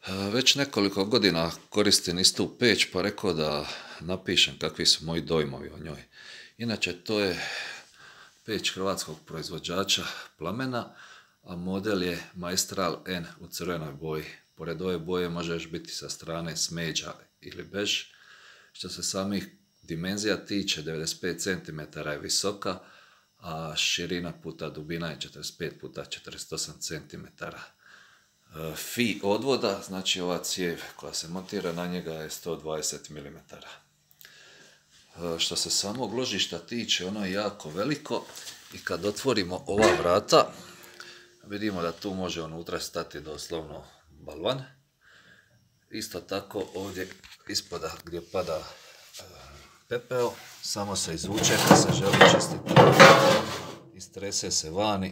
Već nekoliko godina koristim istu peć, pa rekao da napišem kakvi su moji dojmovi o njoj. Inače, to je peć hrvatskog proizvođača Plamena, a model je Maestral N u crvenoj boji. Pored ove boje možeš biti sa strane smeđa ili bež. Što se samih dimenzija tiče, 95 cm je visoka, a širina puta dubina je 45 puta 48 cm. Fi odvoda, znači ova cijev koja se montira na njega je 120 mm. Što se samog ložišta tiče, ono je jako veliko i kad otvorimo ova vrata, vidimo da tu može unutra stati doslovno balvan. Isto tako ovdje ispoda gdje pada pepeo, samo se izvuče kad se želi čistiti, istrese se vani.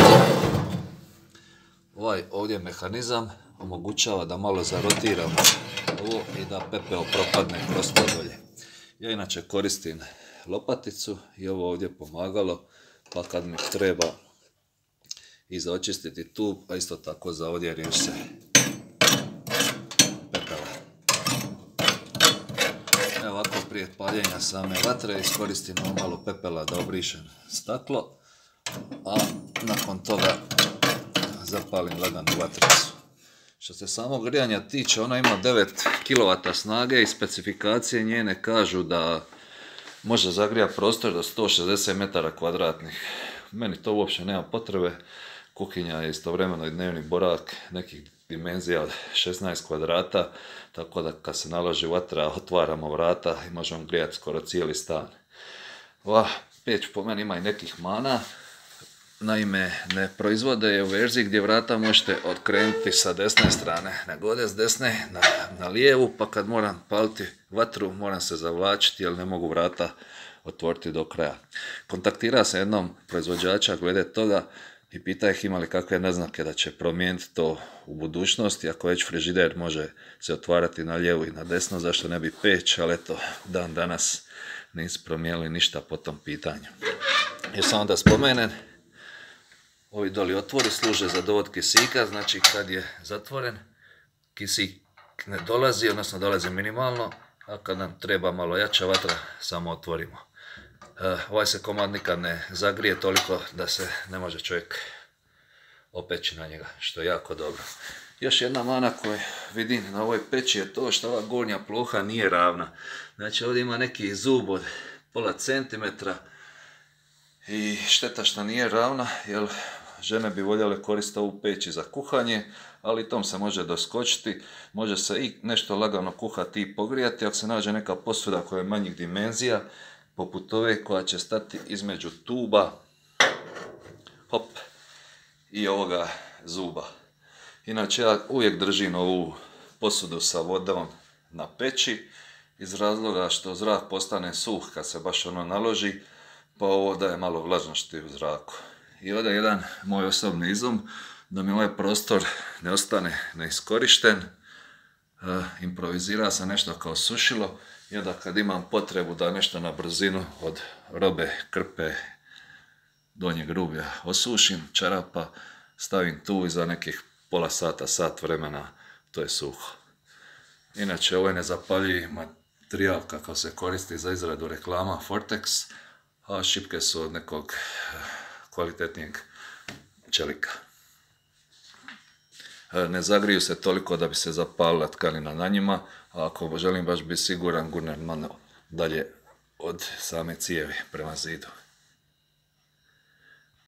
Ovaj ovdje mehanizam omogućava da malo zarotiramo ovo i da pepeo propadne kroz to dolje. Ja inače koristim lopaticu i ovo ovdje pomagalo, pa kad mi treba i za očistiti tub, a isto tako za odjerim se pepela. Evo ovako prije paljenja same vatre iskoristim malo pepela da obrišem staklo, a nakon toga zapalim laganu vatricu. Što se samog grijanja tiče, ona ima 9 kW snage i specifikacije njene kažu da može zagrijati prostor do 160 m2. Meni to uopće nema potrebe. Kuhinja je istovremeno i dnevni boravak nekih dimenzija od 16 kvadrata, tako da kad se naloži vatra otvaramo vrata i možemo grijati skoro cijeli stan. Ova peć po meni ima i nekih mana. Naime, ne proizvode je u verziji gdje vrata možete okrenuti sa desne strane, nego ovdje s desne na lijevu, pa kad moram paliti vatru moram se zavlačiti jer ne mogu vrata otvoriti do kraja. Kontaktira se jednom proizvođača glede toga i pita ih ima li kakve naznake da će promijeniti to u budućnosti. Ako već frižider može se otvarati na lijevu i na desno, zašto ne bi peć, ali eto, dan danas nisu promijenili ništa po tom pitanju. I samo da spomenem, ovi doli otvori služe za dovod kisika, znači kad je zatvoren, kisik ne dolazi, odnosno dolazi minimalno, a kad nam treba malo jača vatra, samo otvorimo. Ovaj se komad nikad ne zagrije toliko da se ne može čovjek opeći na njega, što je jako dobro. Još jedna mana koju vidim na ovoj peći je to što ova gornja ploha nije ravna. Znači ovdje ima neki zub od pola centimetra i šteta što nije ravna, jer žene bi voljele koristiti ovu peć za kuhanje, ali tom se može doskočiti, može se i nešto lagano kuhati i pogrijati, ako se nađe neka posuda koja je manjih dimenzija, poput ove koja će stati između tuba, hop, i ovoga zuba. Inače ja uvijek držim ovu posudu sa vodom na peći, iz razloga što zrak postane suh kad se baš ono naloži, pa ovo daje malo vlažnosti u zraku. I ovdje je jedan moj osobni izum, da mi ovaj prostor ne ostane neiskorišten. Improvizira se nešto kao sušilo i onda kad imam potrebu da nešto na brzinu od robe, krpe, donjeg rublja osušim, čarapa, stavim tu i za nekih pola sata, sat vremena to je suho. Inače ovo je nezapaljivi materijal kakav se koristi za izradu reklama Fortex, a šipke su od nekog kvalitetnijeg čelika. Ne zagriju se toliko da bi se zapalila tkanina na njima, a ako želim baš biti siguran, gurnem malo dalje od same cijevi prema zidu.